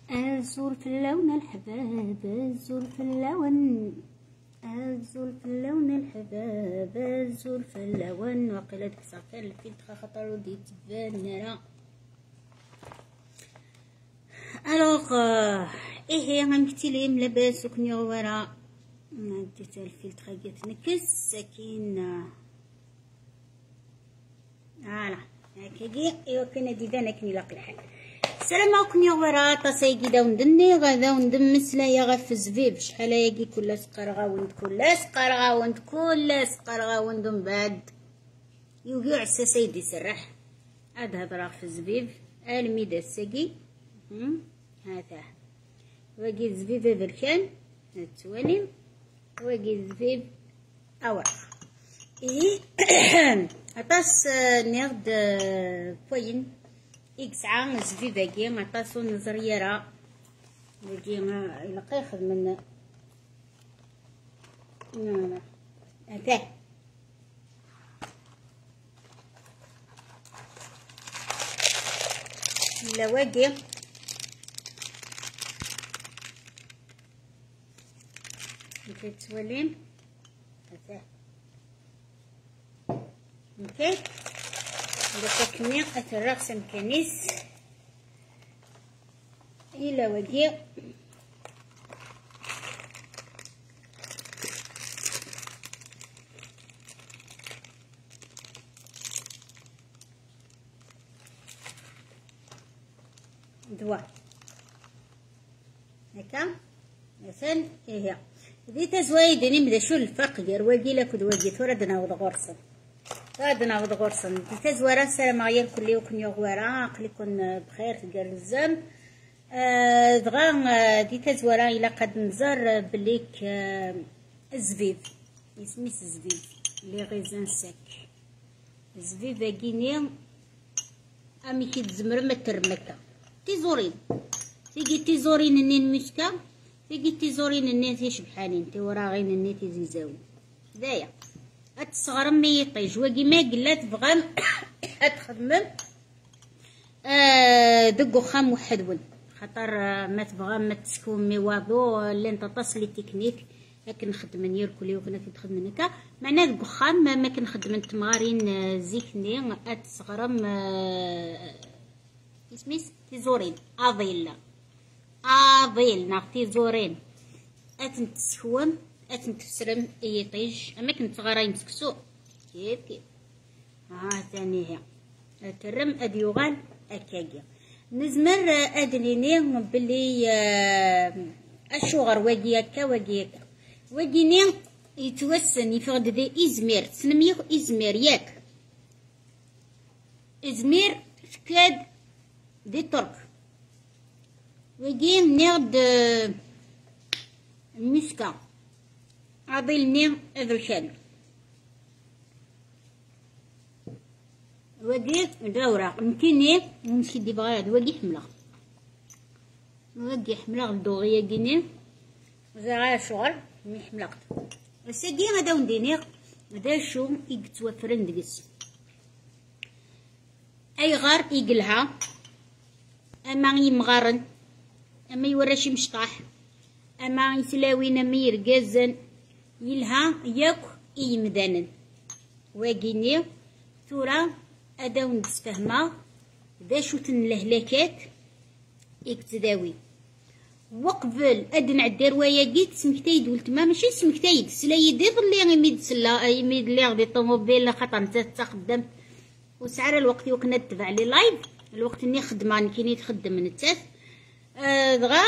الزور في اللون الحباب، الزور في اللون، الزور في اللون الحباب، الزور في اللون. وقيلا ديك الساعة الفيلتر خاطر ودي تبان نرى. الوغ ايه غنكتي ليهم لاباس وكني ورا ديت الفيلتر كتنكس ساكين فوالا هكاكي. ايوا كاين ديدانا كني لاقي الحال. السلام عليكم يا ورا طاسايكي داو ندني غدا وندمس ليا غف الزفيف شحال هاكي كل سقرغاوند كل سقرغاوند كل سقرغاوند من بعد يوقع سيدي سرح هاد هضره في الزفيف الميدا الساقي هذا واقي الزفيف بركان التواليم واقي الزفيف اوراق ايه عطاس نيرد بوين إكسعة زفيفاكي عطاسو نزريرة باقي إلا قيخد من هذا لا واقي كتولين هذا اوكي دابا كمية الرقص مكانيس إلا واقي دوا هكا مثلا هي ديتا زوايدني نبدا شو الفرق ديال واقي لا كد واقي ثورة دناوض غرسن غادنا غورسن تزورا. السلام عليكم كل يوم يغورا قليكم بخير تقال الزم دغا دي تزورا الى قد نزر بليك الزبيب اسمي الزبيب لي غيزان ساك الزبيب كيني امي كي تزمر ما ترمكا تيزورين تيجي تيزورين النين مسكا تيجي تيزورين النين تيشبحانين تيورا غين النين تيزيزاوي دايا الصغر مي يطيج واقي ما قلات تبغى تخدم دق خام وحدون خاطر ما تبغى ما تسكون مي واضو اللي انت تصلي تكنيك لكن نخدم نير كل يوم كنا كنخدم هكا معناه دق خام ما كنخدم تمارين زيكني الصغرم اسميس تيزورين اضيل تيزورين اتنتسكون اتنتسرم يطيج اما كنت غراي مسكسو كيف ثاني هي ترم اديوغال اكاكيا نزمر ادليني بلي الشغر واقي هكا واقيني يتوسن يفقد دي ازمير سنميو ازمير ياك ازمير فكاد دي ترك واقي نيغد المسكا عضيلني ذرشان واقي دورة يمكنني نمشي دي بغاد واقي حملة دوغيا كيني زرا شغل مي حملة الساقي غدا ونديني غدا شو يتوفرن دقس اي غار يقلها اما يمغارن اما يوراشي مشطاح اما يسلاوين اما يرقازن يلها ياك يمدانن واقيني ثورة اداو نتفاهما ذا شو تنلهلكات اكتداوي وقبل اد نعدي روايه قيت سمكتايد ولتما ماشي سمكتايد سلايد اللي يميد سلا يميد اللي غادي طوموبيل خاطر انت تخدم وسعر الوقت وكنا تبع لي لايف الوقت اني خدمان كيني تخدم من التاف دغا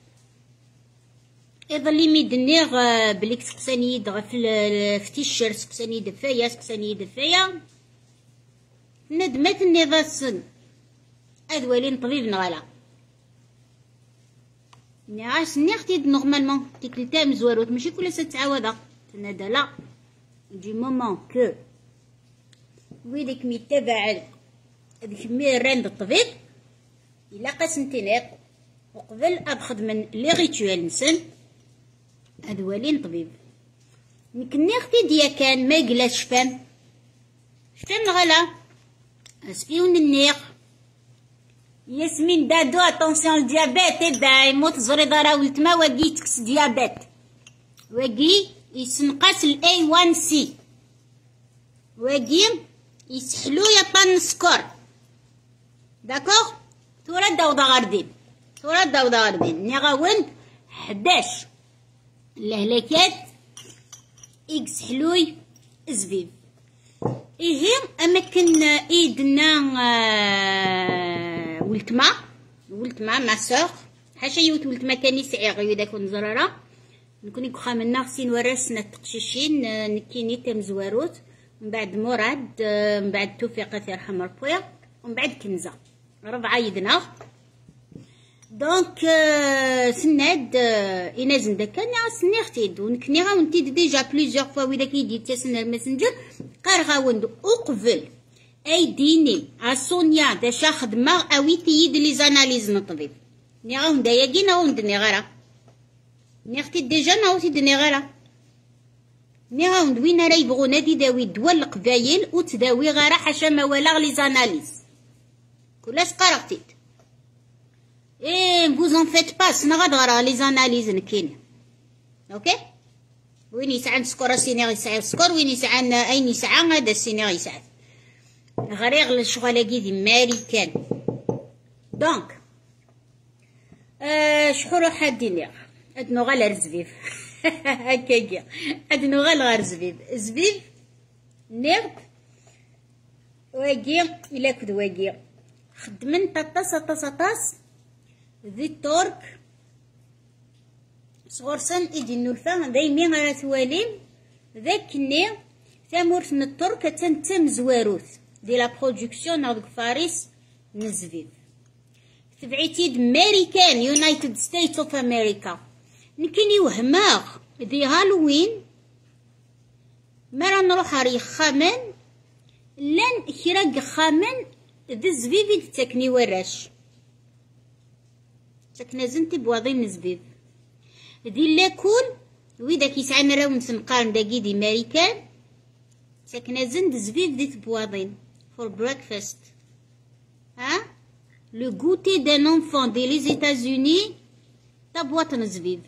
ايضا اللي ميدني بليك سقساني دغا في تيشيرت سقساني دفايا ندمت اني ذا السن ادوالين طبيب نغالا نعاس نختي نورمالمون ديك التام زواروت ماشي كل ساعه تعاوضها تنادى لا يجي مومون كو ويلك ميتابع هذيك ميران الطبيب الا قسنتينيق وقبل ابخد من لي ريتوال نسن ادوالين طبيب يمكن اختي ديا كان ما قلاش شفان غلا اسفيون النيق ياسمين دادو اتونسيون الديابيت يبدا يموت زريضه راه ولتما واقي تكس ديابيت واقي يسنقاس الاي 1 سي واقي يسحلو يطن السكر داكوغ تورا داوضه غاردين تورا داوضه غاردين ني غاوند 11 الهلاكات اكس حلوي زفيف إيهم أماكن إيدنا ولتما ما سوغ حاشا يوت ولتما كان يسعي غيو داك نزرارة نكون يكون منا خصين وراسنا التقشيشين نكيني تم زواروت من بعد مراد من بعد توفيق يرحم ربي ومن بعد كنزة 4 يدنا دونك سناد إنازن داكا سني ختيد ونكني غاونتيد ديجا بليزيوغ فوا ويدا كيدي تيسنا الماسنجر قار غاوند أقفل أي ديني عسونيا داشا خدمة أوي تيد لي زاناليز نطبيب ني غاوند ياكي ناوند ني غارا ني ختي ديجا ناوتي دني غارا ني غاوند وين راه يبغو نادي داوي دول القبايل وتداوي غارا حاشا ما والغ لي زاناليز كلاش قرقتيد إيه vous en faites pas سنا غادغرا لي زاناليز نكين اوكي وين يسعى السكر السينيغ يسعى السكر وين يسعى اين يسعى هذا السينيغ يسعى غريغ الشغل كي ماريكان دونك شحال حادين ادنو غير الزبيب هكاكيا ادنو غير الزبيب زبيب نيرد واقي الا كد واقي خدمن طاس ذي التورك صغرسن إيدي النولفا دايمي غير تواليم ذاك الني ثامورت من الترك تنتم زواروث دي لا برودكسيون ناض فارس نزفيف تبعيتيد ماريكان يونايتد ستيتس اوف امريكا نكين يوهماغ دي هالوين مرة نروح ريخ خامن لان كراق خامن ذي الزفيف تاكني وراش ساكنه زنتي بواضين نزبيب دي لاكول ويدا كيسعنا راو نسنقارن داكي دي ماريكان ساكنه زند زبيب ديت بواضين فور بريكفاست ها لو غوتي دان انفون دي لي زيتازوني تا بواطن زبيب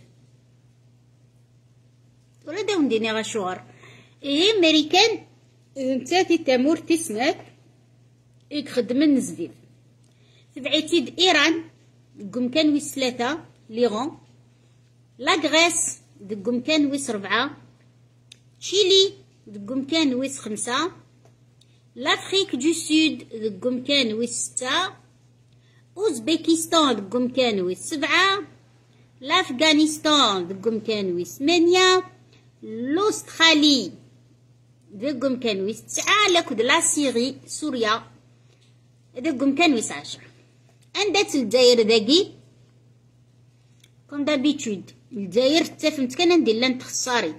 ولا داون ديني غشوار ايه ماريكان نتاتي تامور تسمك ايك خدمن زبيب تبعيتيد ايران دقم كان ويس 3 ليغون لا غريس دقم كان ويس 4 تشيلي دقم كان ويس 5 لافريك دو سود دقم كان ويس 6 اوزبكستان دقم كان ويس 7 لافغانستان دقم كان ويس 8 الاسترالي دقم كان ويس 9 لكود لا سيري سوريا دقم كان ويس 10 عندات الجزائر داكي كوم دابيتود الجزائر تفهمت كان ندير لان تخساري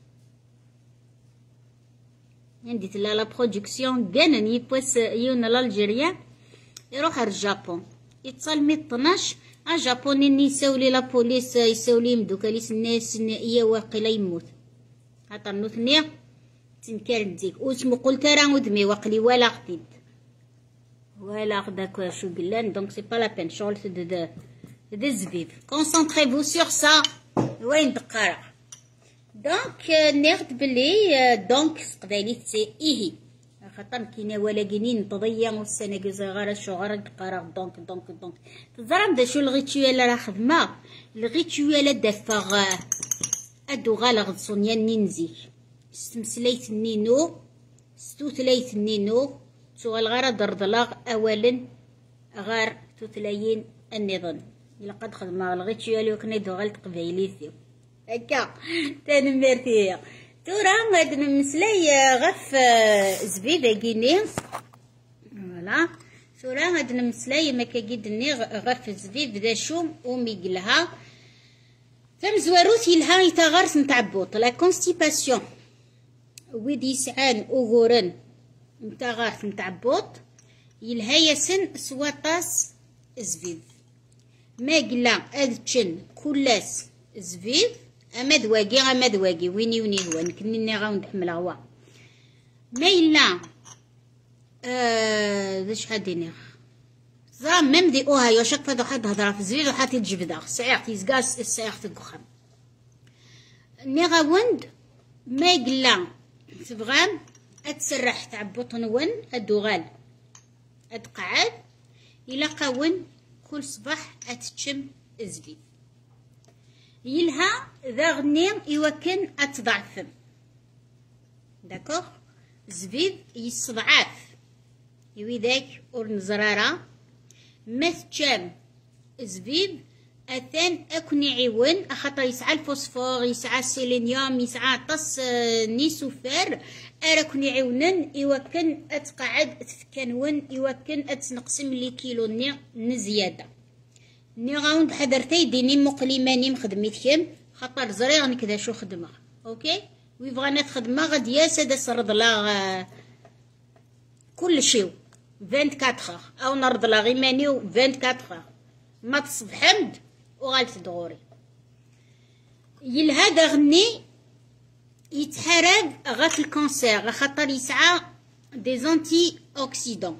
عندي تلا لا برودكسيون كان يبوس يون الجيريا يروح للجابون يتصل 12 الجابوني ني يساولي لا بوليس يساولي مدوكا ليس الناس هي واقيلا يموت خاطر نوثني تنكر ديك واسمو قلت راه ودمي واقلي ولا خديت ولا خداك شو قلان دونك سي با لا بين شغل de زبيب concentrez-vous sur ça وين دقارة دونك ناخد بلي دونك قبالي تسي إيهي خاطر كينا ولا كينين تضيع والسنة كزغارة شغارة دقارة دونك تزرم دا شو الغيتوال راه خدمة الغيتوال دافغ أدو غالغ صونيا نينزيك ستمسليت النينو ستوتليت النينو سؤال غير درضلاغ أولا غير توتلاين النظام إلا قد خدمة الغيتوال وكنا يدو غالت قبايليثيو هكا تنمرتي تورا غاد نمسلاي غف زبيدة كيني فوالا تورا غاد نمسلاي مكا كيدني غف زبيب دا شوم وميقلها تمزواروث يلها يتغرس نتعبوط لا كونستيباسيون ويد يسعان أغورن نتغرس نتعبوط يلها يسن سواطاس زبيب ما قلا أدتشن كلاس زبيب أمد واقي ويني هو نكني غاو نحمل هوا ما إلا ذا شحال ديني زرا ميم دي اوهايو شاك فادو حد هضرا في الزبيب وحاتي تجبدا سايغ تيزكاس السايغ تقخم نيغا وند ما يقلا تبغام اتسرح تاع بطن ون ادوغال اتقعد الى قاون كل صباح اتشم الزبيب يلها ذا غني يوكن اتضعفم داكوغ زبيب يستضعف يوي داك اور نزرارة مثشام زبيب اثان اكون يعيون اخاطر يسعى الفوسفور يسعى السيلينيوم يسعى طس نيسوفير اراكون يعيونن يوكن اتقعد تفكنون يوكن اتنقسم لي كيلو نزياده ني غاوند حضرتي ديني مقليماني مخدميتكم خاطر زريغ كذا شو خدمه اوكي وي بغانا تخدمه غادي ياسد سرد لا كل شيء 24 او نرد لا غيماني 24 ما تصبح حمد وغالت دغوري يلهذا غني يتحارب غات الكونسير خاطر يسعى دي زانتي اوكسيدون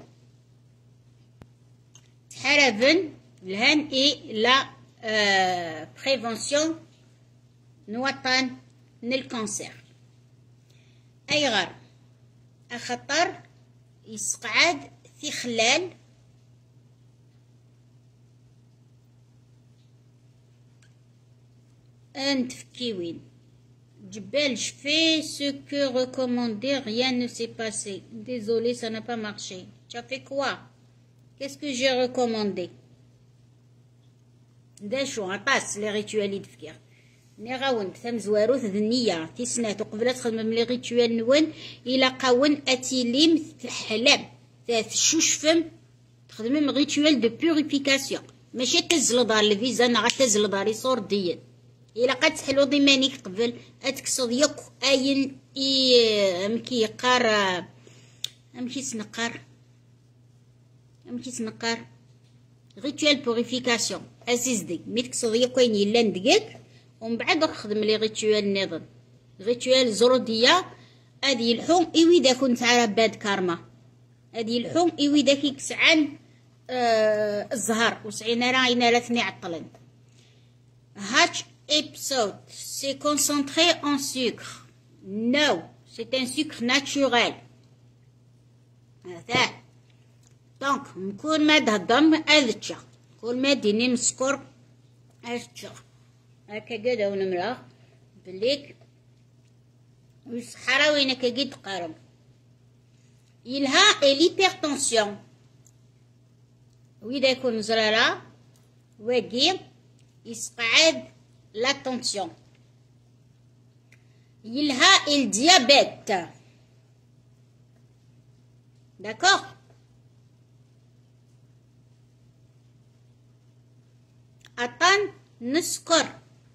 تحاربن الهان اي لا بريفونسيون نوطن للكونسير اي غير اخطر يسقعد في خلال نتفكيوين جبال je ce que recommandé rien ne s'est passé désolé ça n'a pas marché tu as fait quoi qu'est-ce que j'ai recommandé دا شو عطاس لي ريتوال يدفكر ني غاون ثم زواروث ذنية تيسنات وقبل تخدم لي ريتوال نون الى قاون اتيليم تحلم تشوشفم تخدم ريتوال دو بوريفيكاسيون ماشي تزل دار الفيزا انا غتزل داري صور ديال الا قد تحلو ضمانيك قبل اتكسض يك اين امكي يقار امكي سنقار ريتوال بوريفيكاسيون اسيس دي ميتكسض يك وين يلا ندقك ومن بعد نخدم لي ريتوال نظن ريتوال زروديه ادي الحوم ايوي دا كنت على باد كارما ادي الحوم ايوي داك يكسعن الزهر وسعينا راه عينا لا ثني عطلن هاتش épisode c'est concentré en sucre. Non, c'est un sucre naturel. هذا دونك نكون ما تهضم أذتشا كل ما ديني مسكر أذتشا هكا قادا ونمرا بليك والصحراء وين هكا قد قارم يلها l'hypertension وإذا يكون زرارة واقي يسقعد la tension. Il a le diabète. D'accord? Attends, نسكر.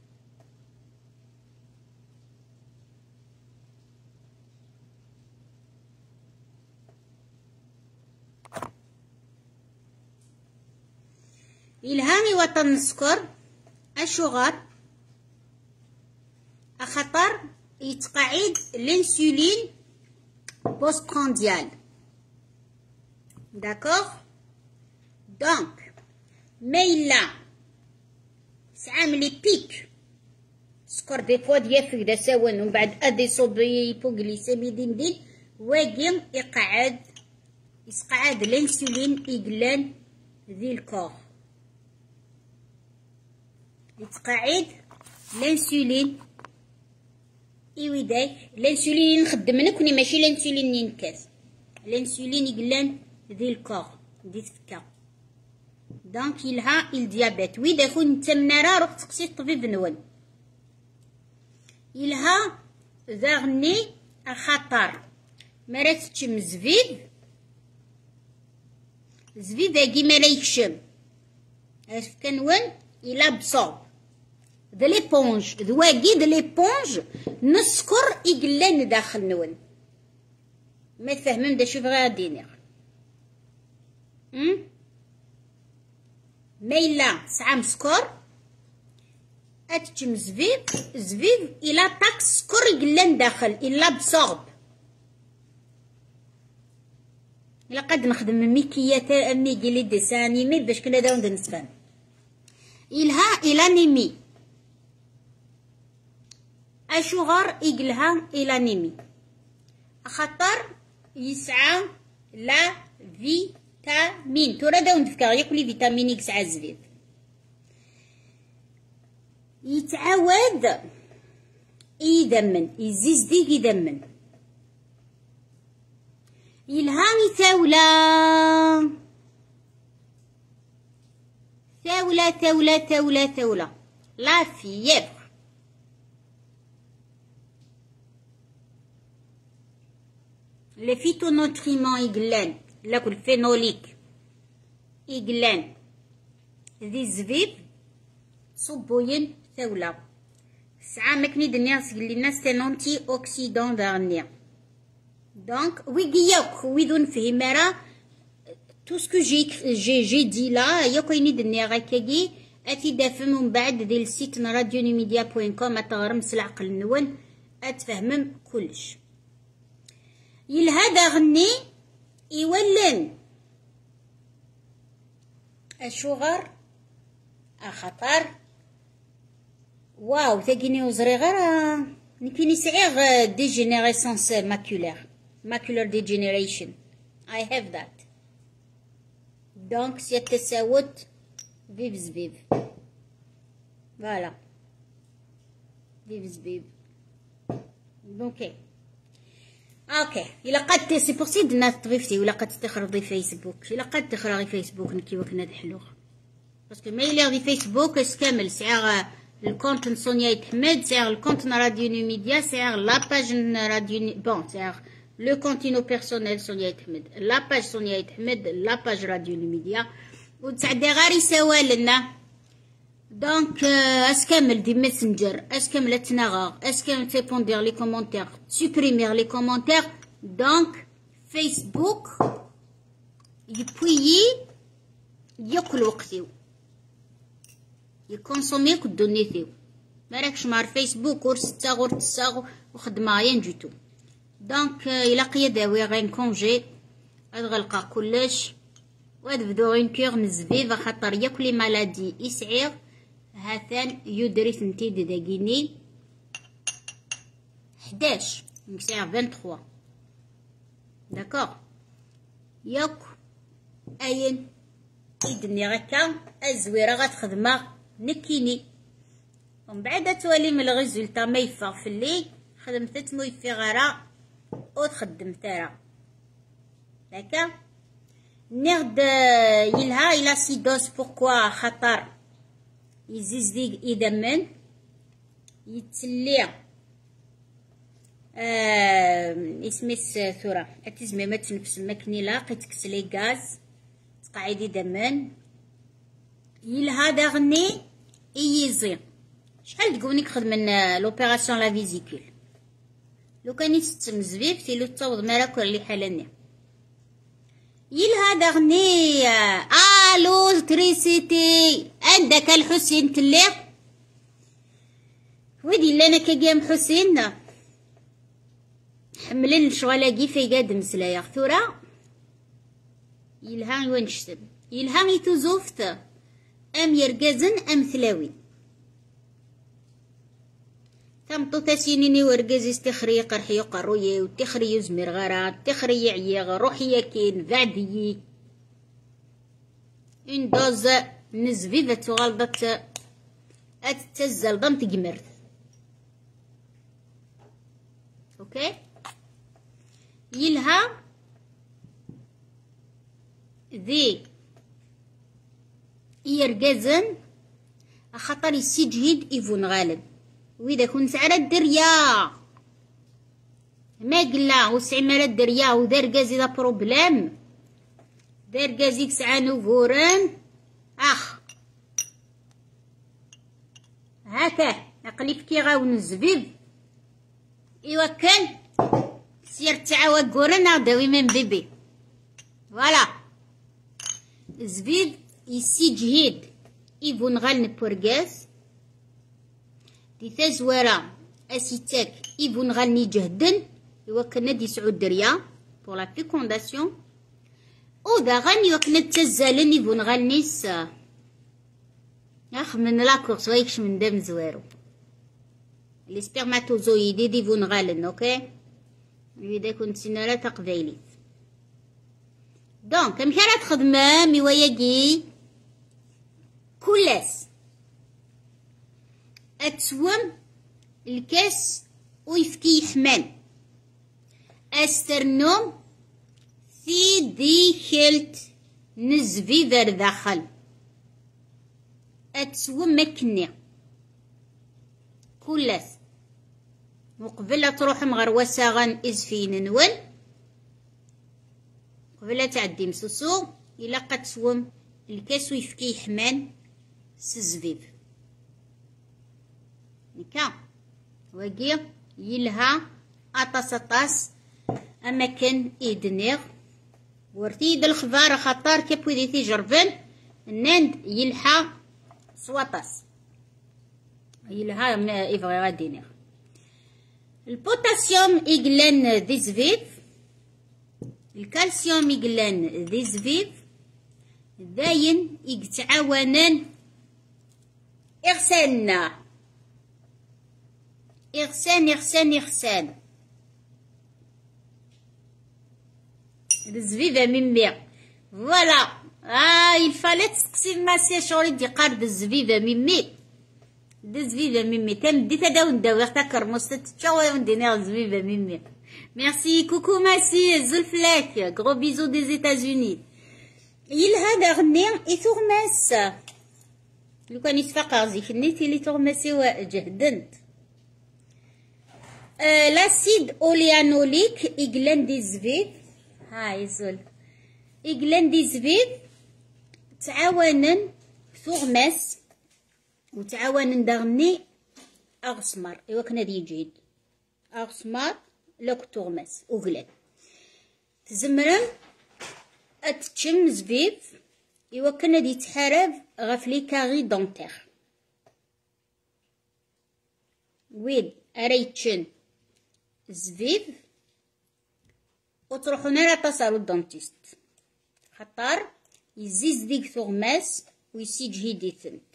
إلهامي وطن نسكر الشغر أخطر يتقعد الانسولين بوستبرانديال داكوغ دونك ميلا سعاملي بيك سكر دي فوا ديال فيك دا ساون ومن بعد ادي صوب هيبوغليسيمي دين واقيم يسقعد الانسولين يقلان ذي الكور يتقعد الانسولين ايوي داك الانسولين نخدم نكوني ماشي الانسولين ينكاس الانسولين يقلان ذي الكور دي تفكا دونك يلها الديابيت وي داكو نتا منارا روح تقسي الطبيب نون يلها ذاغني خطر مرات تشم زبيب هاكي ما لا يكشم كنون الى بصوب ذا ليبونج ذواقي ذا ليبونج نسكر يقلان داخل نون ما تفهمم دا شوف غادي نير ميلا سعام سكر اتجم زبيب الى طاك سكر يقلان داخل الى بصوب إلا قد نخدم ميكيات ميكي لي ديسانيمي باش كنا داون نسفان. إلها إلانيمي أشغر إقلها إلانيمي خطر يسعى لا فيتامين تورا داون دفكا ياكلي فيتامين إكس عزفيف يتعاود يدمن يزيز ديك يدمن يلهاني ثولة ثولة ثولة ثولة ثولة لا فيبر لي فيتونوتريمون يقلان لاكل فينوليك يقلان ذي الزبيب صبوين ثولة ساعة مكني دنيا سقلي الناس تنونتي اوكسيدون دارنيا دونك ويقياك ويدون فهمارا تو سكو جي دي لا ياكويني دنيا غاكاكي اتي دافم من بعد ديال السيت راديو نيميديا بوين كوم اتغرمس العقل نون اتفهمم كلش يلهذا غني يولن الشغر خطر واو تاكيني وزري غير نكيني سعيغ ديجينيريسونس macular degeneration I have that donc سي التساوت فيف زبيب فوالا فيف زبيب اوكي إلا قد سي بوغ سي الناس طفيفتي ولا قد تخرضي فيسبوك إلا قد تخرغي فيسبوك نكي وكنا دحلوغ باسكو ما إلا غي فيسبوك كامل سعيغ الكونت سونيا يتحمد سعيغ الكونت راديو نيميديا سعيغ لاباج راديو بون سعيغ لو كونتينو بيرسونيل سونيا يتحمد لاباج سونيا يتحمد لاباج راديو نيميديا وتسعدي غير يساوى لنا دونك اسكامل دي ميسنجر اسكامل تناغر اسكامل تيبوندير لي كومونتير سوبريمير لي كومونتير دونك فيسبوك يبويي ياكل وقتيو يكونسومي كدونيتيو مراكش مار فيسبوك ور ستا غور تسا وخدمه ريان جوتو دونك الى قياداوي غين كونجي غلقا كلش وادبدو غين كيغ نزفيف خاطر ياكل لي مالادي يسعير هاثان يدري نتي داكيني 11 نكسير 23 داكوغ ياك اين يدني غكا الزويره غتخدمها نكيني ومن بعد تولي من الريزولتا ما يفاغ في الليل خدمت تمو يفي غرا وتخدم ترى داكا نغد يلها الى سيدوس بوركوا خطر يزيز ديك يدمن يتسلي اسميس ثورة اتزمي ما تنفس مكني لاقي تكسلي غاز تقعدي دمن يلها داغني يزي شحال تقولي خدمنا لوبيراسيون لا فيزيكول لو كان يستم زبيب تيلو تصاوض مراكو اللي حالني يلها داغني الو تريسيتي عندك الحسين تلي ودي لنا كقام حسين حملن الشغلاقي في قاد مسلايا ثورة يلها ونشتم يلها يتوزوفت ام يرقزن ام ثلاوي تمطو تاسينيني ورقزي استخري قرحي قروي وتخري يزمر غرات تخري عياغ روحي كين بعدي ان دوز نزفيفة تغلطت اتتزل ضم تجمرت اوكي يلها ذي يرقزن خطر يسجهد إيفون غالب وإذا كنت على الدريا ما قلا وسعي على الدريا ودار قازي دا بروبلام دار قازي كسعى نوفورن هكا أقليف كي غاون الزبيب إوا كان سير تعاوى قورنا داوي من بيبي فوالا الزبيب يسجهد إيفون غالن بورغاز دي تزوارا اسيتاك إيفون غالني جهدن إوا كان دي سعود دريا بور لا فيكونداسيون ودا غني وكنت تزالني بون غنيس ياخ من لاكورس ويكش من دم زوارو لي سبرماتوزويدي دي بون غالن اوكي اذا كنت سنالا تقبايلي دونك كم كانت خدمه ميواياكي كلاس اتسوم الكاس ويفكي يحمان استرنوم في ديخلت نزفي ذر داخل اتسوم مكني كلاس وقبل تروح مغروسة غن ازفين نول قبل تعدي مسوسو إلا قد تسوم الكاس ويفكي يحمان سزفيف نكا وقي يلها أطاس أما كان إيدنيغ ورتيد الخضار خطار كيبوذي تجربن الناند يلها سواطاس يلها ما إيفغي غادينيغ البوتاسيوم إقلان ذي زفيف الكالسيوم إقلان ذي زفيف داين يتعاونان إغسان الزفيفة ميمي فوالا il fallait تسقسي الماسي شغلي دي قارد الزفيفة ميمي الزفيفة ميمي تم دي تداون داوي اختكر مستتشاوي وندينا الزفيفة ميمي ميرسي كوكو ماسي زلفلاك غرو بيزو دي زيتازوني يل هذا غني يثغمس لو كان يتفقر زيك النيتي اللي تغمسي وجهدنت لاسيد اوليانوليك إقلان دي زفيف هاي زول إقلان دي زفيف تعاونن ثغمس وتعاونن دغني أغسمر إوا كنا دي جيد أغسمر لوك تغمس أغلان تزمرم أتشم زفيف إوا كنا دي تحارب غفلي كاغي دونتيغ ويد أريتشن زفيف وتروحون لا تصارو الدونتيست خطر يزيز ديك ثغماس ويسيجهي ديثنت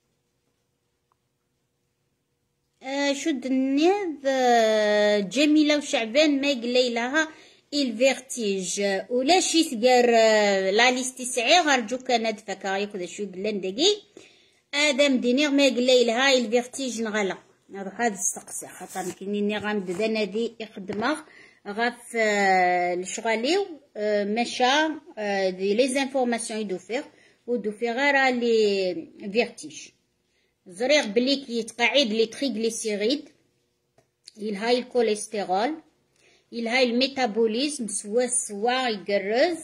شد النيض جميلة وشعبان ما يقلي لها الفيرتيج ولا شي تقار لا ليستي سعي غرجو كان ندفك ياخذ شو قلان دقي ادم دينيغ ما يقلي لها الفيرتيج نغلا هذا السقسي خاطر كنيني غامد نادي يخدمه غاف الشغاليو مشى دي لي زانفورماسيون يدوفيغ ودوفيغ غير لي فيرتيج زريغ بلي كيتقاعد لي تريغليسيريد يلهاي الكوليسترول يلهاي الميتابوليزم سوا يقرز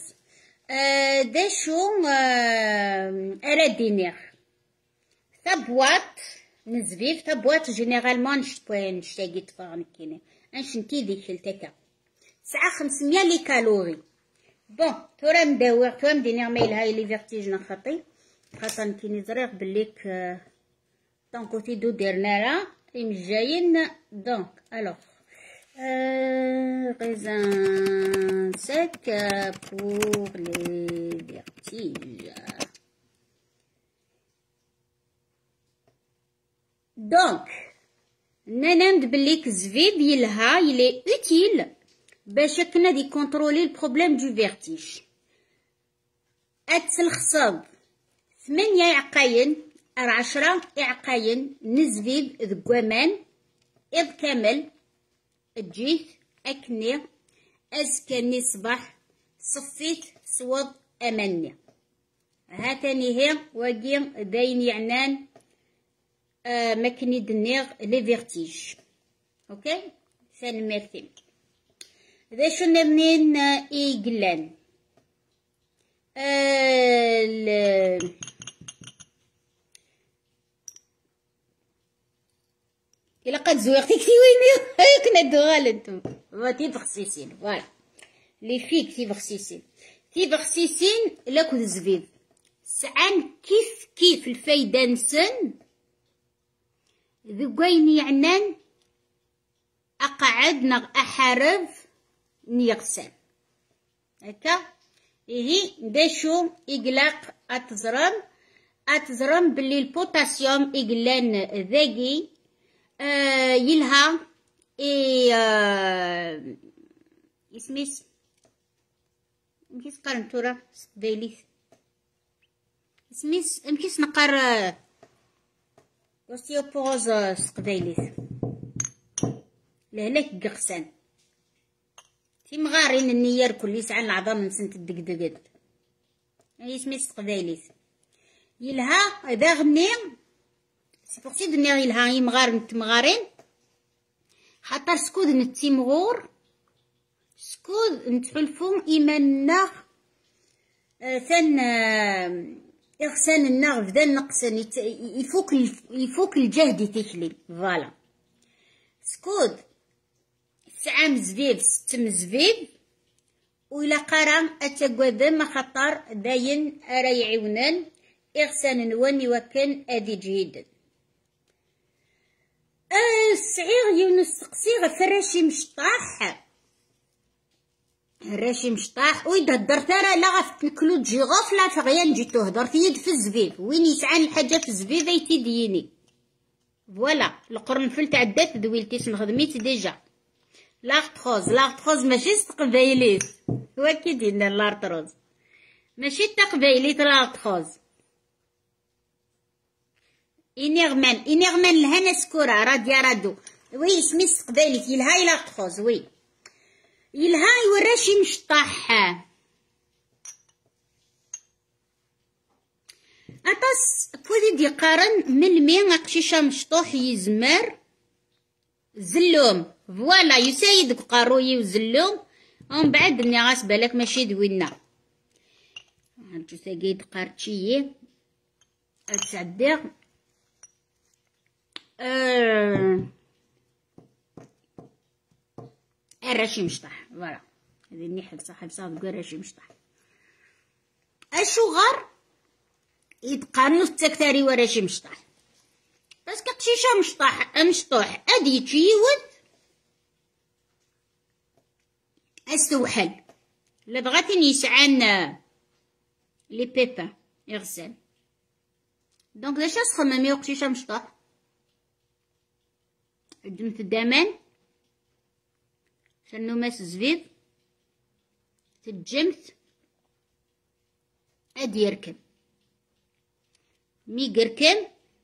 داشو أرادينيغ ثبوات نزفيف ثبوات جينيرالمون نشتاقي تفاغن كيني انشنتي ديك التكا ساعة 500 لي كالوري بون تورا نداوغ تورا مدينيغ مايل هاي لي فيرتيج نخطي خاطر كيني زريغ بليك دون كوتي دو ديرنا راه مجايين دونك الوغ raisin sec pour les vertiges. Donc, ننند بليك الزفيف يلها يلي utile باش كنا دي كونترولي البروبليم دو فيرتيج. الخصاب 8 عقاين 10 عقاين نزفيف ذكوامان إذ كامل الجيث أكني أزكني صباح صفيت صوض أمني هاتني هي واقي داين يعنان مكني دنيغ لي فيرتيج اوكي ثاني ميرتين ذا شو نرنين إيقلان إلا قد زويقتي كتي ويني كنا دوغال انتم تيب خصيصين فوالا لي فيك تيب خصيصين لاكو زفيف سعان كيف الفايدة نسن ذوين يعنان أقعد نغ أحارب نيغسان هكا إيه داشو إقلاق أتزرم باللي البوتاسيوم إقلان ذاقي يلها اسميس مكيس قرنتورا دايليث اسميس مكيس نقر اوستيوبوروز سقبايليث لهلاك قغسان في مغارين النيار كل يسعى العظام نسنت الدقدقد اسميس سقبايليث يلها إذا غني سي بوغ سي دنيا يلها يمغار نتمغارين خاطر سكود نتيمغور سكود نتحلفو إيماننا ثان إغسان النغ بدا نقصن يفوك الجهد يتكلي فوالا سكود 9 مزبيب 6 مزبيب وإلا قرا أتقوذم خطر داين أرا يعونان إغسان نواني وكان أدي جيدا الصعيغ يونس قصيغ فراشي مشطاح الراشي مشطاح ويدا هدرت راه لا غفتنكلو تجي غفله فغيان جي تهدر في يد في الزبيب وين يسعان الحاجه في الزبيب ايتي ديني فوالا القرنفل تعدات دويلتيش نخدميت ديجا لاغتخوز ماشي تقبايليت هو كي دينا لارتروز ماشي تقبايليت لاغتخوز إنيغمان لهنا سكورة راديا رادو وي اسمي استقباليت يلهاي لاغتخوز وي يلهاي وراشي مشطاح أطاس بودي دي قارن من مين قشيشة مشطوح يزمر زلوم فوالا يسايدك قاروي وزلوم ومن بعد مني غاس بالك ماشي دوينا هانتو ساقيد قارتشيي أتعديغ الراشي مشطح فوالا هذه نحب صاحب تقول راشي مشطح الشغر يتقارنو في التكتاري وراشي مشطح بس كقشيشة مشطوح ادي يتشيود السوحل لا بغاتين يسعان لي بيبا يغسل دونك لاش تخممي قشيشة مشطوح قدمت الدمان شنو ماس زبيب تجمت ادي يركب مي قركم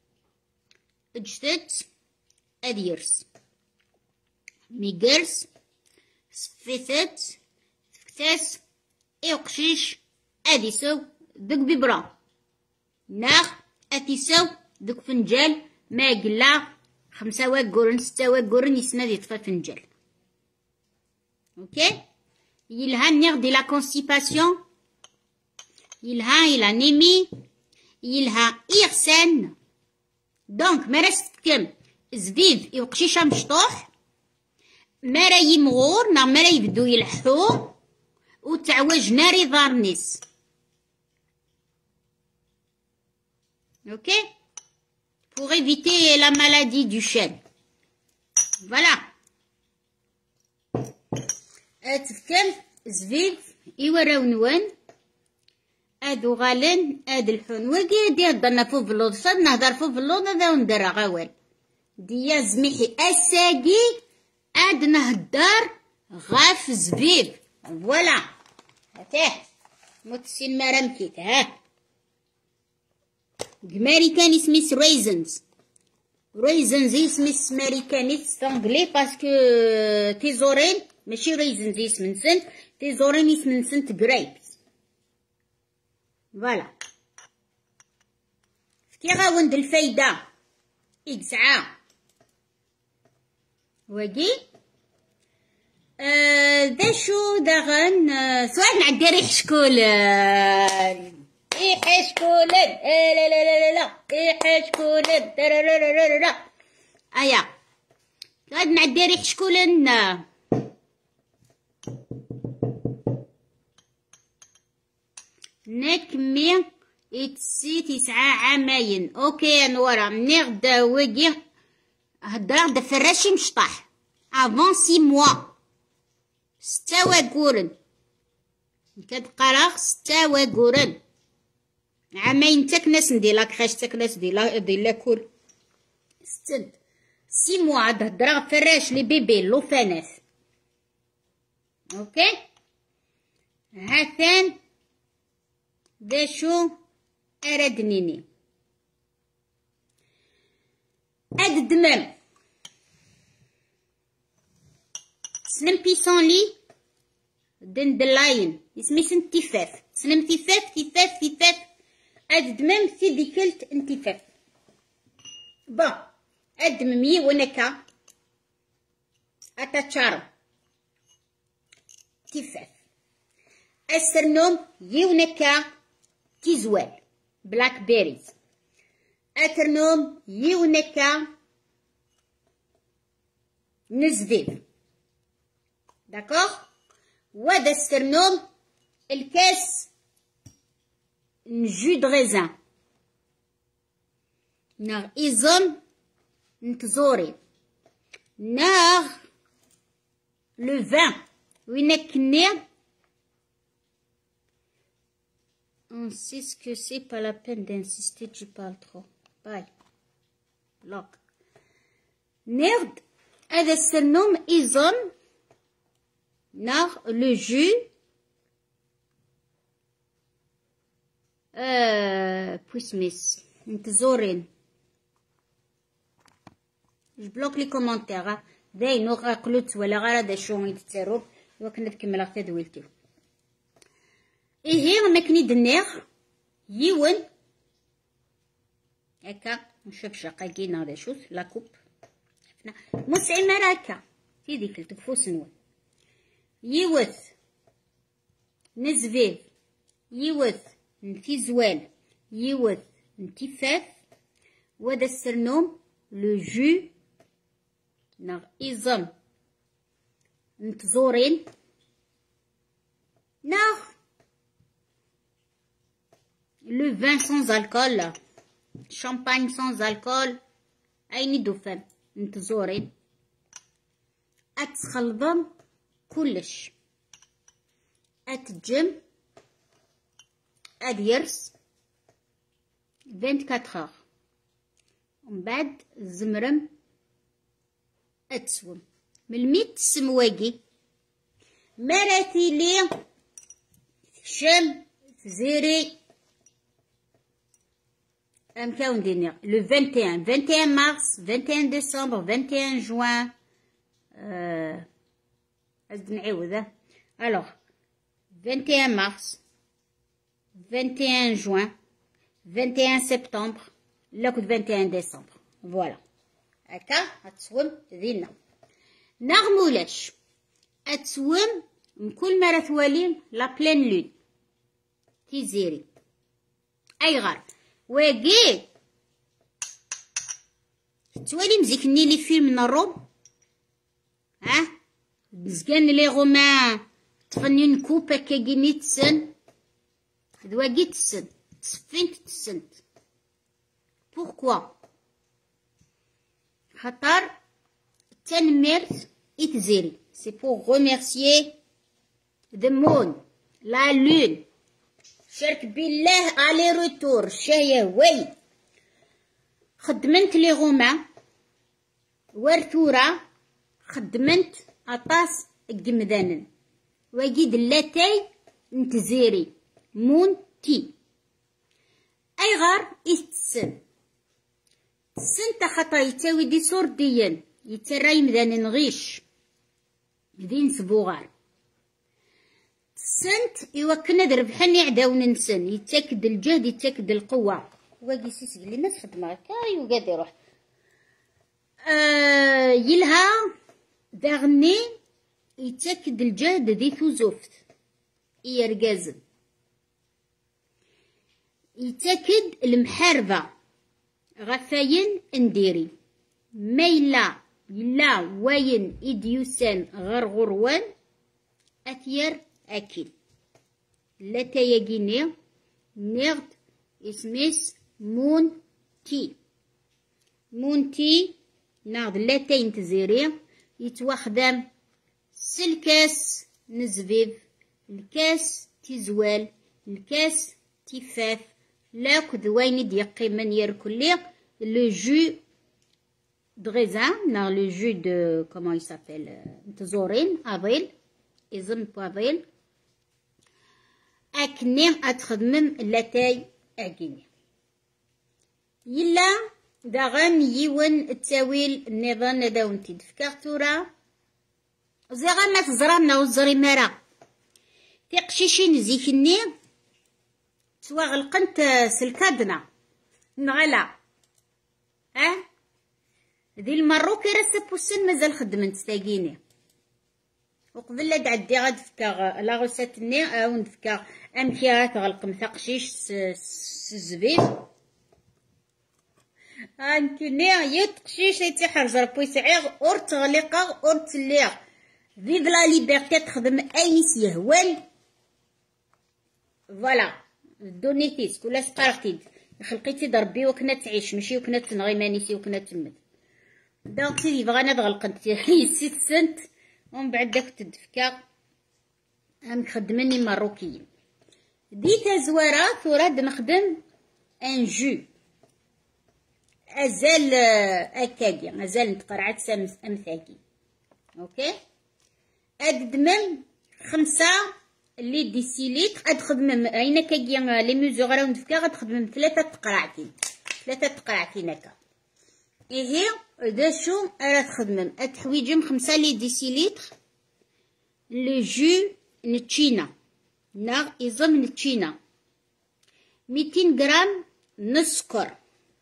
اجتت ادي يرس مي قرس صفيتت فكتاس ايو قشيش ادي سو دق ببرا ناخ اتي سو دق فنجال ما قلا 5 واقورن 6 واقورن يسند يطفى فنجال اوكي يلها نغدي لا كونستيباسيون يلها نيمي يلها إغسان دونك مرست كم زبيب يوقشيشة مشطوح مرا يمغور نا مرا يبدو يلحو وتعوج ناري ضارنيس اوكي pour éviter la maladie du chêne voilà تفكم زبيب يوراو نوان ادو غالن اد الحون وكي دي هضرنا فوق اللوض صاد نهضر فوق اللوض هذا وندير غوال ديا زميحي اساقي اد نهضر غاف زبيب فوالا هاتاه متسين مرمكيت ها ماريكاني سميس ريزنز سميس ماريكاني ستانجلي باسكو تيزورين ماشي ريزنز اسم نسنت تيزورين اسم نسنت جريبس فوالا كي غاوند الفايدة إكسعة واقي دا شو داغن سؤال نعدي ريح شكولن ريح شكولن لا لا لا لا ريح شكولن لا لا لا لا ايا سؤال نعدي ريح شكولن نكمي إتسي 9 عامين اوكي نورا مني غدا واقي هدرا غدا فراشي مشطح افون 6 موا 6 واقورن كتقرا 6 وقرن عامين تكناس ندير لاكريش تكناس ديال لاكول ستد 6 موا عاد هضره فراش لي بيبي لوفانات اوكي هاثان داشو اردنيني اد الدمام سنم بيسونلي دندلاين اسمي سنتفاف سنم تفاف اد الدمام في ديكلت انتفاف با ادم مي ونكا اتاتشارم تفاف السرنوم يونكا تيزوال بلاك بيريز اترنوم يونكا نزفيف داكوغ وهذا السرنوم الكاس جو دغيزان ناغ إيزون نتزوري ناغ لو فان وين كني on sait ce que c'est pas la peine d'insister tu parles trop bye block ناخد هذا السرنوم إيزون ناغ لو جو بويسميس نتزورين جبلوك لي كومونتير داين وغا قلت ولا غير هذا شو يتسرب وكنا نكمل تدويلتي إيه ماكني دنيغ يون هكا نشوف شقاقين هذا شوف لاكوب شفنا مسعي مراكا في ديك التفوس نون يوث نزفيف يوث نتي زوال يوث نتي فاف وهذا السرنوم لو جو ناغ إيزم نتزورين ناغ لو فان سانز الكول شامباين سانز الكول أيني دوفان نتزورين أتخلضم كلش أتجم أديرس 24 heures ومن بعد الزمرم أتسوم من الميت السمواقي مراتي لي شم زيري أمكاون دينيا لو 21 مارس 21 ديسمبر 21 جوان أزد نعيوذه ألوغ 21 مارس 21 جوان 21 سبتمبر لاكو 21 ديسمبر فوالا هكا هتسوم ذينا نغمولاش هتسوم من كل مرة توالين لا بلين لون تيزيري أي غار واقي توالي مزيكني لي فيلم من الروم ها مزكان لي غومان تفنين كوبا كاكيني تسن دواقي تسن تسفين تسنت بوركوا خاطر تنمرت إتزيري سي بور غوميرسيي ذا مون لا لون شارك بالله الي روتور شايه وي خدمنت لي غوما ورثورة خدمنت اطاس الجمدانن واجد اللاتاي نتزيري مون تي اي غار يتسن تسن تخطا يتاوي دي سورديا يتراي مدان غيش بدين سبوغار تسنت يوكنا دربحني عداون نسن يتاكد الجهد يتاكد القوة واقي سيس قلي ما تخدم هكا يوقاد يروح يلها داغني يتاكد الجهد ذي ثوزوفت يرقازن يتاكد المحاربة غفاين انديري ميلا يلا وين إديوسان غرغروان أثير أكيد لا تيجيني نغد اسميس مونتي نغد لا تينتزيري يتوخدم سلكاس نزفيف الكاس تيزوال الكاس تيفاف لاكد وين يقيمن يركل لي لو جو دريزان لو جو دو كومون يسابيل نتزورين افيل إزم بافيل أكني أتخدمم لاتاي أكيني يلا داغن يون التاويل النظام داونتي دفكار تورا زيغا ما تزرامنا وزري مرا تيقشيشين زيكني سوا غلقنت سلكادنا نغلا ذي المروكي راه بوسن مازال خدمت تاقيني وقبل لا تعدي غاد فكا لا غوساتني او نفكا امكي تغلق مثقشيش الزبيب انكني يتقشيش يتحرج ربي سعيغ اور تغلقه اور تليغ فيف لا ليبرتي تخدم اي يهوان فوالا دونيتيس كل سقارتي خلقيتي ضربي وكنا تعيش ماشي وكنا تنغي مانيسي وكنا تمت دونك سيدي بغانا تغلقنت سيت سنت ومن بعد داك تدفكا هم خدمني مروكيين ديتا زوارة ثوراد نخدم ان جو ازال اكاكي مازال نتقرعت سامس امثاكي اوكي ادمم 5 اللي ديسيليتر ادخدمم اين كاكي لي ميزور راو ندفكا غتخدمم 3 تقرعتين هكا إيه دا شو راه تخدمم اتحويجم 5 لي ديسيليتر لو جو نتشينا ناغ إزم نتشينا 200 غرام نسكر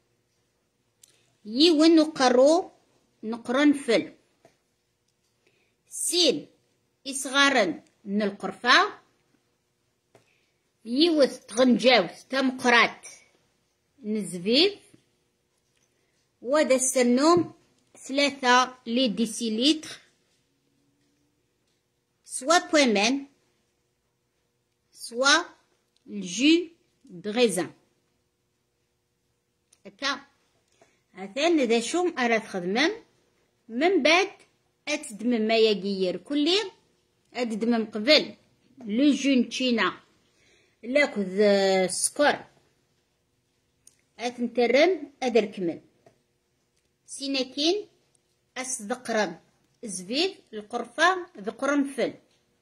يون نقرو نقرنفل سين إصغارن من القرفة يوث تغنجاوث تمقرات نزبيب ودا السنوم 3 لي ديسيليتر سوا بويمان سوا الجو دريزان هكا هذان دا شو راه تخدمم من بعد اتدمم ما ياكير كلي اتدمم قبل لو جو نتشينا لاكذ السكر اتنترم ادركمل سيناكين أصدقرن زبيب القرفة ذقرنفل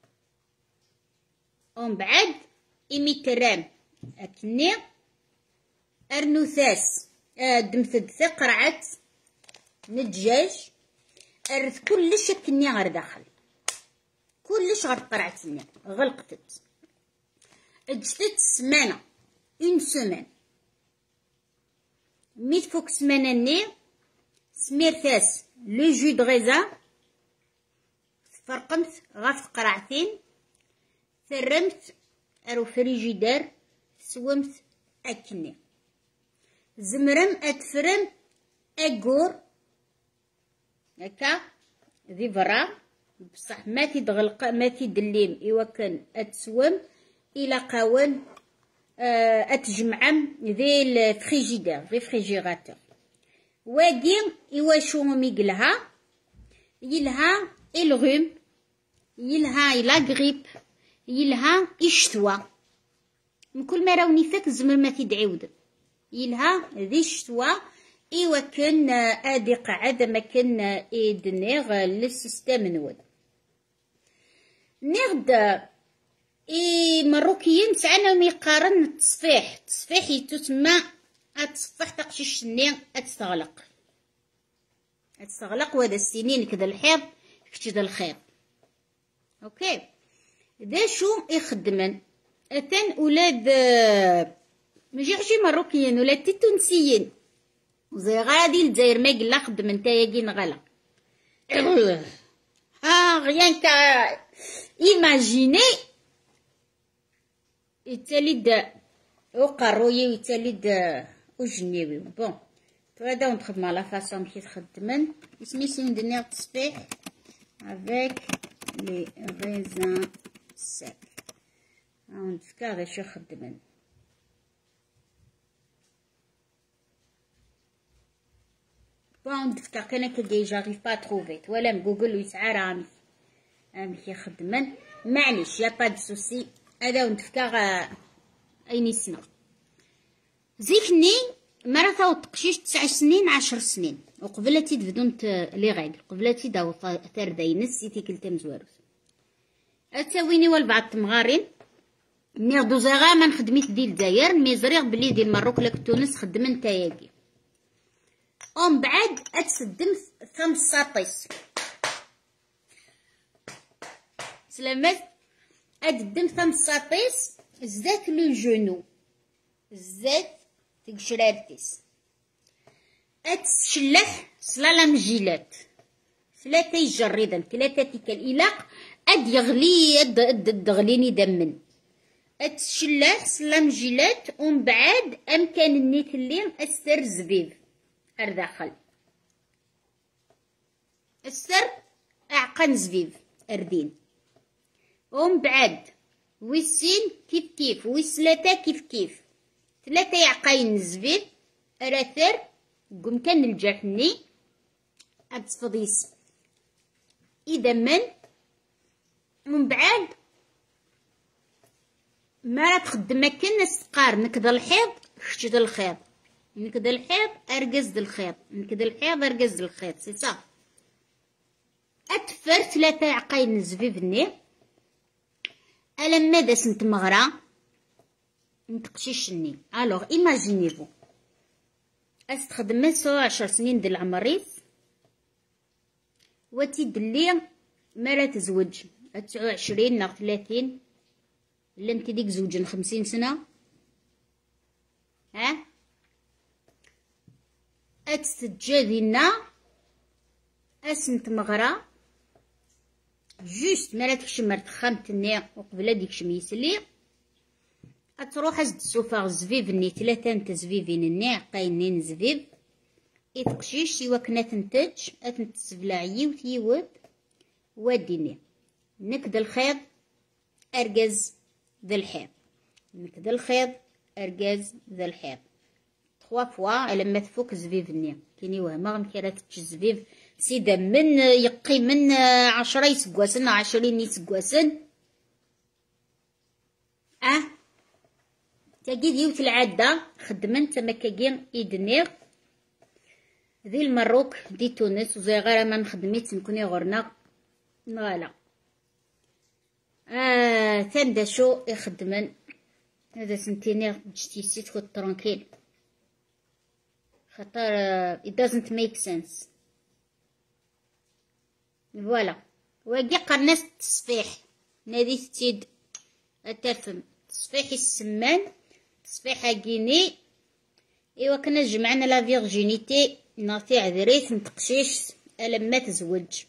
ومن بعد إميترام أكني أرنوثاس دمثد قرعت ندجاج أرث كلش أكني غير داخل كلش غير قرعتني غلقتت اجتت سمانة اون سمان ميت فوق سمانة ني سميرتاس لو جو دغيزا فرقمت غاف قرعتين ثرمت ارو فريجيدار سومت اكني زمرم اتفرم اقور هكا ذي برا بصح ما تيدغلق ما تيدليم ايوا كان اتسوم الى قاون اتجمعم ذي الفريجيدار ذي فريجيراتور واقي إواشو ميقلها يلها الغم يلها لا غريب يلها الشتوى من كل ما راوني فاك الزمر ما تدعيود يلها ذي الشتوى إوا كان ادي قعد ما كان إدنيغ للسيستم نود نغد مروكيين سعنا ميقارن التصفيح يتسمى أتصفح تقشيش النير أتستغلق وهذا السنين كذا الحيض كذا الخير اوكي دا شو يخدمن اتان اولاد ماشي عشي مروكيين ولاد تونسيين زي غادي الجزائر ما قلا خدمن تاياكين غلا غيان كا ايماجيني يتالي وقروي ويتالي وجنيوي بون هذا ونخدم على فاصون كي تخدمن اسمي سندني التصبيح افيك لي ريزان سيك ونفكر هذا شو خدمن بون نفكر كان كي جاريف با تروفيت ولا جوجل ويسعى رامي كي خدمن معليش يا با دو سوسي هذا ونتفكا اين السنة زيكني مرة ثاو تقشيش 9 سنين 10 سنين وقبلتي تبدونت لي غايد قبلتي داو ثار داينس سيتي كلتم زواروس اتساويني والبعض تمغارين نيغ دوزاغا ما نخدميت ديال الجزائر مي زريغ بلي ديال المروك لك تونس خدم نتا ياكي ومن بعد اتسدم ثم ساطيس سلامات ادم ثم ساطيس زات لو جونو زات تقشرارتيس اتشلح سلالم جيلات ثلاثة يجريدا ثلاثة تيكال إلاق اد يغلي اد غليني دمن اتشلح سلام جيلات ومن بعد امكان النيت اللي السر زبيب ارداخل السر اعقن زبيب اردين ومن بعد ويسين كيف كيف ويسلاتا كيف كيف ثلاثة يعقاين زبيب اراثر قم كان الجرحني اتفضيس اذا من بعد ما تخدم كنا السقار نكد الحيض خشد الخيط نكد الحيض ارقز الخيط نكد الحيض ارقز الخيط سي صا اتفر ثلاثة عقاين زبيبني الما دا سنت مغرا نتقشيشني الوغ ايماجينيفو استخدم 10 سنين ديال العمريس وتي دلي مرا تزوج 29 ناغ 30 لا انت ديك زوجين 50 سنة ها اتسجادينا اسنت مغرا جوست مالا تكشم مرتخامت النيا وقبل ديك يسلي اتروح ازد السوفا زفيف ني ثلاثة نتا زفيفين النيا قاينين زفيف اتقشيش ايوا كنا تنتج اتنتسبلاعي وتيود واديني نكد الخيط ارقز ذا الحيض نكد الخيط ارقز ذا الحيض 3 فوا لما تفوك زفيف النيا كيني وهما غمكيرات الزفيف سيدا من يقي من 10 يسقواسن 20 يسقواسن تاكي ديوت العادة خدمن تمكاكين ايدنيغ ذي المروك دي تونس وزي غير ما نخدميت نكوني غورنا فوالا ثاندا شو يخدمن هذا سنتينيغ جتيسيت كو ترانكيل خاطر it doesn't make sense فوالا واقي قرناس التصفيح نادي تيد الترفم تصفيح السمان تصفيح كيني ايوا كنا جمعنا لا فيرجينيتي نعطي عذريت نتقشيش لما تزوج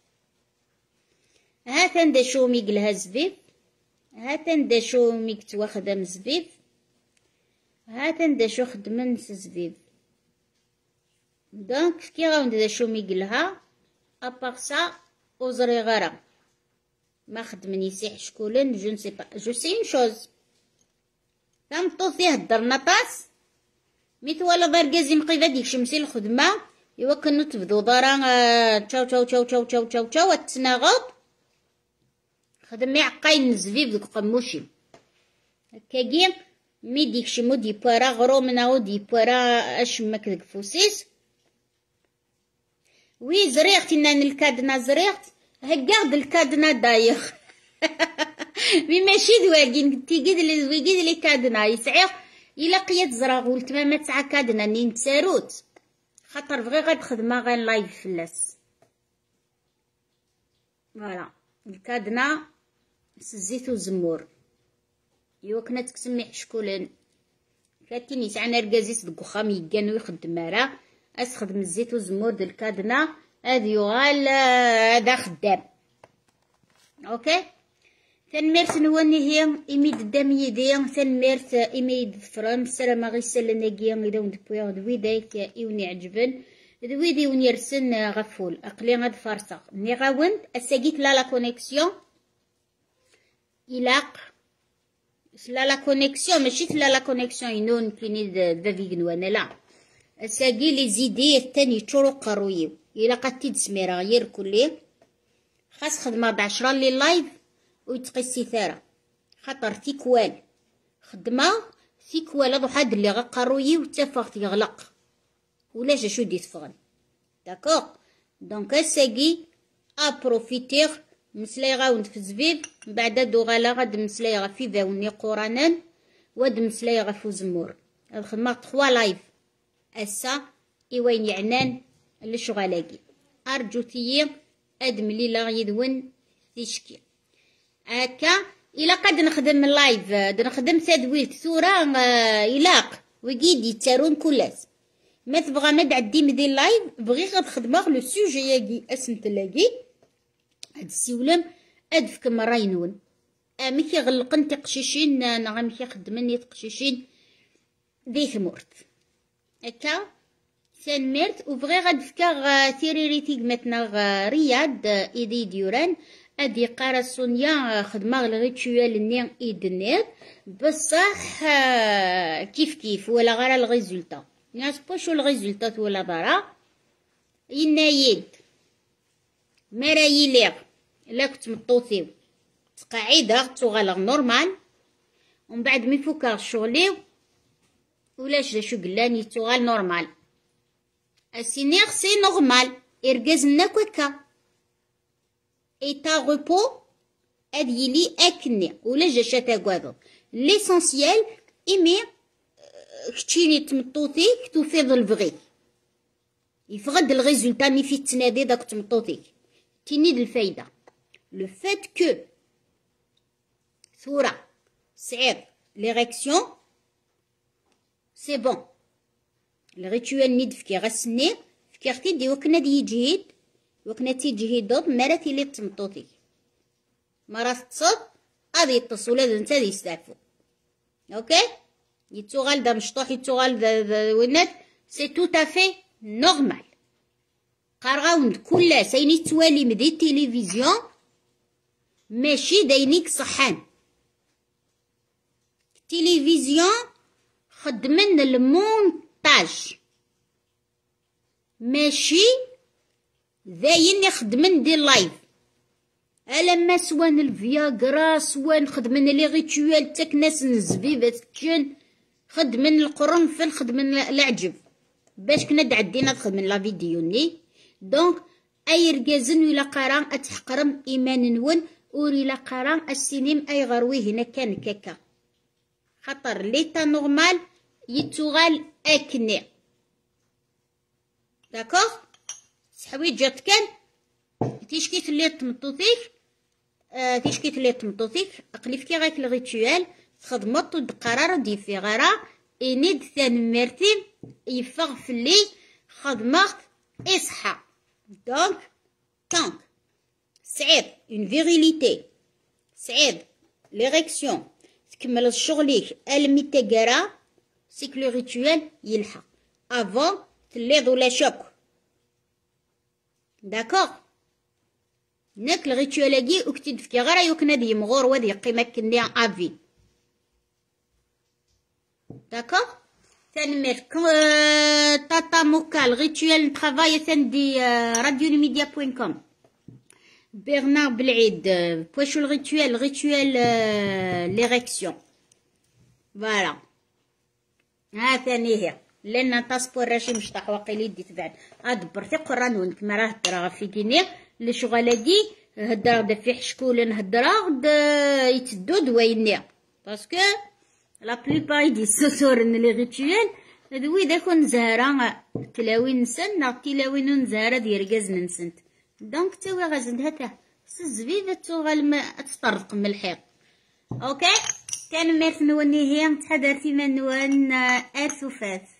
هاتا نداشو ميقلها زبيب هاتا نداشو ميك تواخدم زبيب هاتا نداشو خدمن زبيب دونك كي غاو نداشو ميقلها ابار سا اوزري غرا ما خدمني يسيح شكولن جو نسي با جو سي اون شوز تنطو فيه هدرنا طاس ميتوالا باركازي مقيفه ديك شمسي الخدمه ايوا كنو تبدو دارا تشاو تشاو تشاو تشاو تشاو تشاو تشاو تسناغط خدمي عقاين زفيف دوك قموشي هكاكي مي ديك شمو دي بارا غرو مناو دي بارا اشمك ديك فوسيس وي زريغتي نان الكادنا زريغت هكاغد الكادنا دايخ مي ماشي دواكين تيقيد لي زويقيد لي كادنا يسعيق الا قيات زراغول تماما تسعى كادنا ني نتساروت خاطر بغي غاد خدمه غير لايف فلاس فوالا الكادنا سزيت وزمور ايوا كنا تكسمي حشكولن كاتيني تاعنا ركازيس دكوخام يكانو يخدم مرا اسخدم الزيت والزمور ديال الكادنا هادي يغال هذا خدام اوكي تنميرت نواني هي إميد دامي دي تنميرت إميد فرام السلام غيسال ناقيا إذا وندبويا دوي دايك إوني عجبن دوي دي ونيرسن غفول أقلي غاد فارسق ني غاوند أساقيت لا كونيكسيون إلاق لا كونيكسيون ماشي لا كونيكسيون ينون كيني دا فيغنوانا لا أساقي لي زيدي التاني تشورو قرويو إلا قد سميرا غير كلي خاص خدمة ب10 لي لايف ويتقيسي ثارة خاطر تيكوال خدمة تيكوال هادو حد اللي غقروي وتفاغ يغلق ولا شو دي تفغن. داكوغ دونك اساكي ابروفيتيغ مسلاي غاوند في زبيب من بعد دو غالا غاد مسلاي غا في ذاوني قرانان واد مسلاي غا في زمور. هاد خدمة 3 لايف اسا ايوين يعنان للشغالاكي ارجو تيي ادملي لا يدون تيشكي هكا. الا قد نخدم اللايف نخدم تدويل ثورة يلاق وكيدي يتارون كلاس ما تبغى ما تعدي مدي اللايف بغي غاد خدمه لو سوجي ياكي اسم تلاقي هاد السيولم ادفك مرة ينون مكي غلقن تقشيشين نعم مكي خدمني تقشيشين ذي ثمورت هكا سان ميرت وبغي غاد فكا تيريريتي قمتنا رياض ايدي ديوران ادي قارا سونيا خدمه الريتوال ني ايدنير بصح كيف كيف ولا غير الريزولطا ناس بوشو الريزولطات ولا برا ينايد مرايي ليغ لا كنت مطوطيو تقاعده تغالغ نورمال ومن بعد مي فوكا شغليو ولا شو قلاني تغال نورمال السينيغ سي نورمال ارجازنا كوكا ايتا غوبو اد يلي اكني ولا جاشا تاكوادو ليسونسيال ايمي كتشيني تمطوطيك توفيض البغي يفقد الريزولتا مي في تنادي داك تمطوطيك تينيد الفايدة لو فات كو ثورة صعيب ليريكسيون سي بون الريتوال نيد فكي غسني فكي اختي دي وكنا دي يجهد وكنا تيجهدود مراتي لي تمطوطيك مرات تصد غادي يتصل هذا نتا غادي يستعفو اوكي يتوغال دا مشطوح يتوغال دا وينات سي تو تافي نورمال قارغاوند كلها سايني توالي مدي التلفزيون ماشي داينيك صحان التلفزيون خدمن المونتاج ماشي ذاين يخدمن دي اللايف ألما سوان الفياغرا سوان خدمن لي ريتوال تاك ناس نزبيبات كن خدمن القرنفل خدمن العجب باش كنا دعدينا تخدمن لا فيديو ني دونك اي رجازن ولا قران اتحقرم ايمان نون وري لا قران السينيم اي غروي هنا كان كاكا خطر ليتا نورمال يتوغال اكني داكوغ سحويت جات كان تيشكيت اللي تمطوطيك تيشكيت اللي تمطوطيك اقليف كي غاك الريتوال تخدمط قرار دي في غرا انيد ثان مرتين يفغ في اللي خدمت اصحى دونك كانك صعيب اون فيريليتي صعيب ليريكسيون تكمل الشغليك المي تقرا سيك لو ريتوال يلحق افون تليض ولا شوك داكوغ ناك الريتوال وكتد فكي غير يوكنا دي مغور وذي قيمة كندي افي داكوغ ثاني تاتا موكا الريتوال ترافاي ثاندي راديو الميديا بوين كوم برنار بالعيد بوشو الريتوال ليريكسيون فوالا ها ثاني هي لان تصبر راشي مشطح واقيلي دي تبعد ادبرتي قران ونك ما راه هضره في كيني لي شغالاتي هضره دا في حشكول هضره يتدود ويني باسكو لا بليبار دي سوسورن لي ريتوال هذوي داكون زهره تلاوين نسن تلاوين زهره ديال ركاز نسنت دونك تاوي غازن هتا الزبيبه توغال ما تطرق من الحيط اوكي كان ميرت نوني هي تحضرتي من نوان ارثوفات